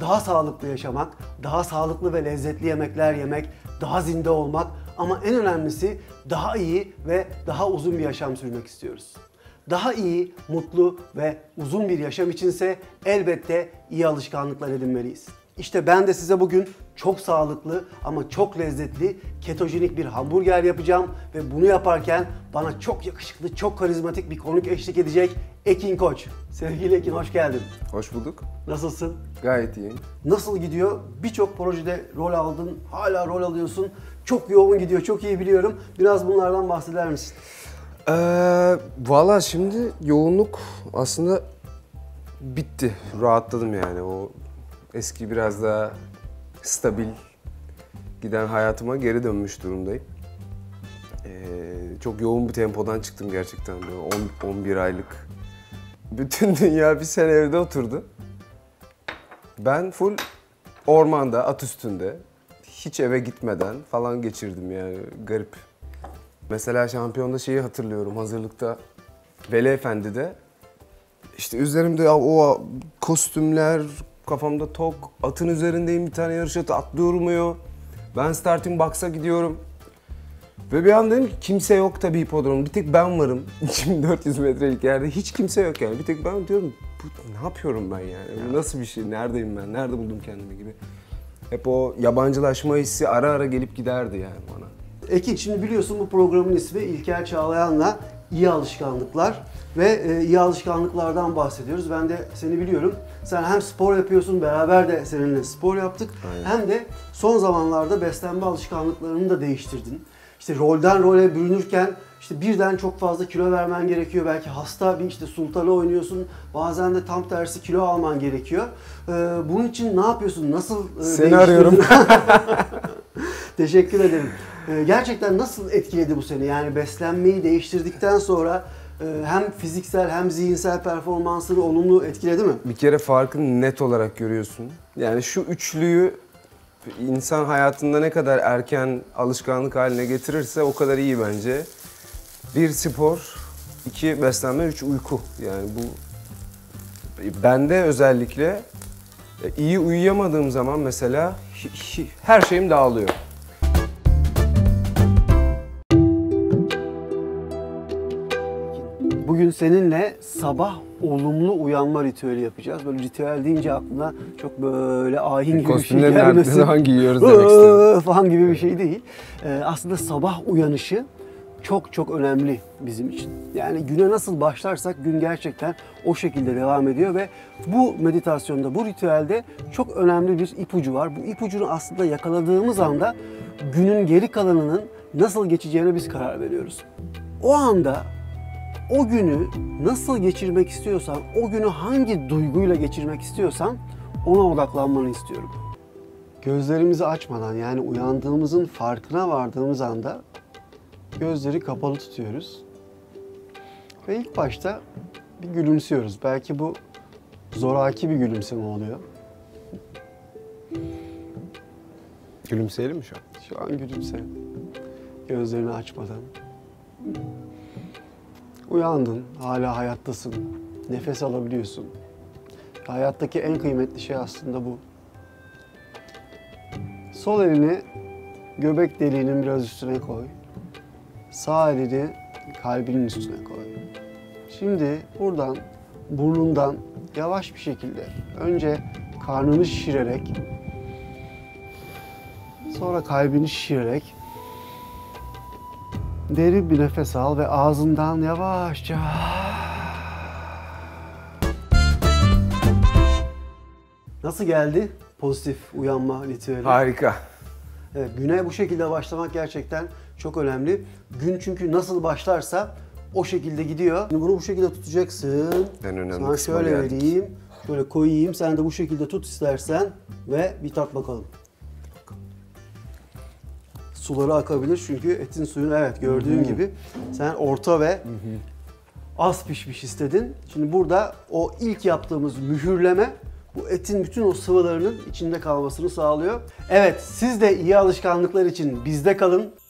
daha sağlıklı yaşamak, daha sağlıklı ve lezzetli yemekler yemek, daha zinde olmak ama en önemlisi daha iyi ve daha uzun bir yaşam sürmek istiyoruz. Daha iyi, mutlu ve uzun bir yaşam içinse elbette iyi alışkanlıklar edinmeliyiz. İşte ben de size bugün çok sağlıklı ama çok lezzetli ketojenik bir hamburger yapacağım ve bunu yaparken bana çok yakışıklı, çok karizmatik bir konuk eşlik edecek Ekin Koç. Sevgili Ekin, hoş geldin. Hoş bulduk. Nasılsın? Gayet iyiyim. Nasıl gidiyor? Birçok projede rol aldın, hala rol alıyorsun. Çok yoğun gidiyor, çok iyi biliyorum. Biraz bunlardan bahseder misin? Valla şimdi yoğunluk aslında bitti. Rahatladım yani. O eski biraz daha stabil giden hayatıma geri dönmüş durumdayım. Çok yoğun bir tempodan çıktım gerçekten. 11 aylık. Bütün dünya bir sene evde oturdu. Ben full ormanda, at üstünde, hiç eve gitmeden falan geçirdim yani, garip. Mesela şampiyonda şeyi hatırlıyorum, hazırlıkta Veli Efendi'de. İşte üzerimde o kostümler, kafamda tok, atın üzerindeyim, bir tane yarış atı atlıyorum. Ben starting box'a gidiyorum. Ve bir an dedim ki kimse yok tabii hipodromda, bir tek ben varım. 2400 metrelik yerde hiç kimse yok yani. Bir tek ben diyorum, ne yapıyorum ben yani? Bu nasıl bir şey, neredeyim ben, nerede buldum kendimi gibi. Hep o yabancılaşma hissi ara ara gelip giderdi yani bana. Ekin, şimdi biliyorsun bu programın ismi İlker Çağlayan'la iyi alışkanlıklar ve iyi alışkanlıklardan bahsediyoruz. Ben de seni biliyorum. Sen hem spor yapıyorsun, beraber de seninle spor yaptık. Aynen. Hem de son zamanlarda beslenme alışkanlıklarını da değiştirdin. İşte rolden role bürünürken işte birden çok fazla kilo vermen gerekiyor. Belki hasta bir işte sultanı oynuyorsun. Bazen de tam tersi kilo alman gerekiyor. Bunun için ne yapıyorsun? Nasıl seni arıyorum. Teşekkür ederim. Gerçekten nasıl etkiledi bu seni? Yani beslenmeyi değiştirdikten sonra hem fiziksel hem zihinsel performansını olumlu etkiledi mi? Bir kere farkını net olarak görüyorsun. Yani şu üçlüyü insan hayatında ne kadar erken alışkanlık haline getirirse o kadar iyi bence. 1 spor, 2 beslenme, 3 uyku. Yani bu bende özellikle iyi uyuyamadığım zaman mesela her şeyim dağılıyor. Bugün seninle sabah olumlu uyanma ritüeli yapacağız. Böyle ritüel deyince aklına çok böyle ayin gibi bir şey gelmesin. Hangi yiyoruz demek istedim. Falan gibi bir şey değil. Aslında sabah uyanışı çok önemli bizim için. Yani güne nasıl başlarsak gün gerçekten o şekilde devam ediyor ve bu meditasyonda, bu ritüelde çok önemli bir ipucu var. Bu ipucunu aslında yakaladığımız anda günün geri kalanının nasıl geçeceğine biz karar veriyoruz. O anda o günü nasıl geçirmek istiyorsan, o günü hangi duyguyla geçirmek istiyorsan ona odaklanmanı istiyorum. Gözlerimizi açmadan, yani uyandığımızın farkına vardığımız anda gözleri kapalı tutuyoruz. Ve ilk başta bir gülümsüyoruz. Belki bu zoraki bir gülümseme oluyor. Gülümseyelim mi şu an? Şu an gülümse. Gözlerini açmadan. Uyandın, hala hayattasın, nefes alabiliyorsun. Hayattaki en kıymetli şey aslında bu. Sol elini göbek deliğinin biraz üstüne koy. Sağ elini kalbinin üstüne koy. Şimdi buradan, burnundan yavaş bir şekilde önce karnını şişirerek, sonra kalbini şişirerek derin bir nefes al ve ağzından yavaşça nasıl geldi pozitif uyanma ritüeli? Harika. Evet, güne bu şekilde başlamak gerçekten çok önemli. Gün çünkü nasıl başlarsa o şekilde gidiyor. Bunu bu şekilde tutacaksın. En önemli sana kısma şöyle geldik. vereyim, şöyle koyayım. Sen de bu şekilde tut istersen ve bir tat bakalım. Suları akabilir çünkü etin suyunu evet gördüğün gibi sen orta ve az pişmiş istedin. Şimdi burada o ilk yaptığımız mühürleme bu etin bütün o sıvılarının içinde kalmasını sağlıyor. Evet, siz de iyi alışkanlıklar için bizde kalın.